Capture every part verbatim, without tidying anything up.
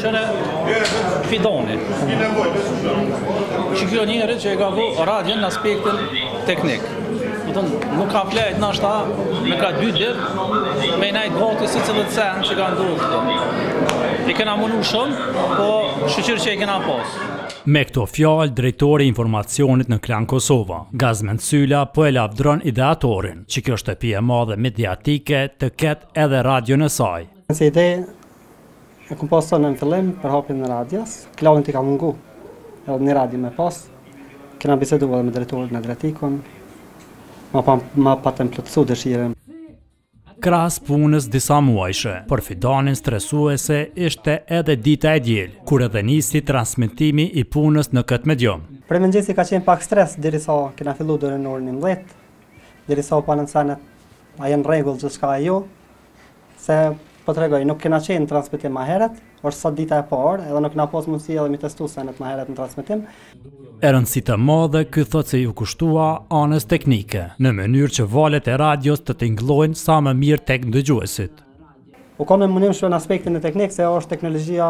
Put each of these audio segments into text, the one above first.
Qëre fidoni. Që kjo njëri që e ka vu radion në aspektin teknik. Nuk ka flejt në ashta me ka dy dit me i najtë gati si cilët sen që ka ndodhë këto. I kena munu shumë, po shqyqyrë që i kena pas. Me këto fjalë, drejtori i informacionit në Klan Kosova, Gazmend Sylla, po e lavdron ideatorin, që kjo shtëpi e madhe mediatike të ketë edhe radio në saj. Nëse ide e kom pas tonë në fillim për hapjen në radios, Klaudin t'i ka mungu, edhe një radio me pas, kena bisedu edhe me drejtorin në drejtikon, ma, pa, ma patëm plotësu dëshirën. Krahas punës disa muajshe, për Fidanin stresuese ishte edhe dita e diel, kur edhe nisi transmetimi i punës në këtë medium. Për mëngjesi ka qenë pak stres derisa kena fillu deri në orën njëmbëdhjetë, derisa u panën senet a janë rregull gjithçka ajo, se po tregoj nuk kena qenë transmetim më herët, është sot dita e parë, edhe nuk na pas mundësi edhe mi testu senet më herët në transmetim. E rëndësi të madhe, ky thot se ju kushtua anës teknike, në mënyrë që valët e radios të tingëllojnë sa më mirë tek dëgjuesit. U kam në mundim shumë në aspektin e teknik, se është teknologjia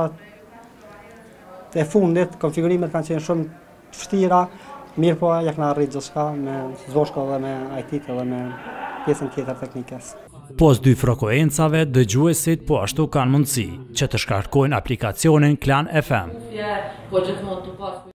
e fundit, konfigurimet kanë qenë shumë vështira, mirë po ja kena arrit gjithçka me zvoshko dhe me I T dhe me pjesën tjetër teknikës. Pos dy frekuencave, dëgjuesit po ashtu kanë mundësi që të shkarkojnë aplikacionin Klan F M.